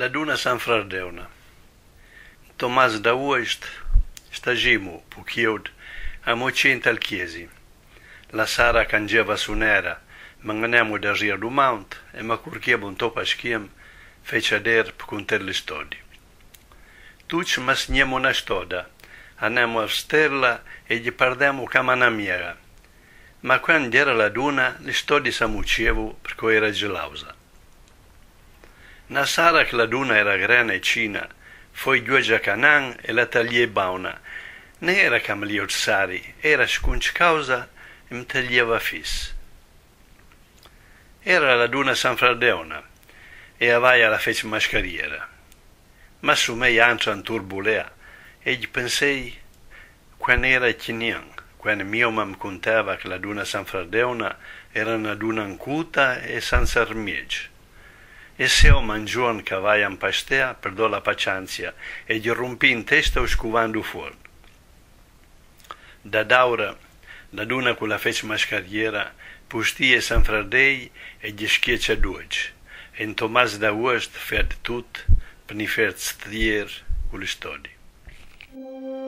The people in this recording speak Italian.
Laduna San Frardeuna. Tomás da Uest, stagimu, puchiod, a mocenta al chiesi. La Sara cangeva su nera, manganemo da ria do mount, e ma curchiebo un topa schiem, fece ader punter le stodi. Tuc mas niemo na stoda, anemo a sterla e gli pardemo camanamiera. Ma quando era la duna, le stodi s'amucievo perché era gelausa. Na Sara che la duna era grana e cina, foi giugia canan e la taglie bauna. Ne era camliot sari, era scunci causa e mi taglieva fis. Era la duna San Frardeuna e avaia la fece mascariera. Ma su me ancio an turbulea e gli pensei quando era chinian, quando mio mam contava che la duna San Frardeuna era una duna ancuta e senza armieg. E se o mangion che vai in pastea, perdò la pacianza e gli rompi in testa uscuvando fuori. Da daura, la duna con la fece mascariera, pustie San Frardei e gli schiaccia duoc. E in Tomás da Uest fert tut, per ni fert strier con le stodi.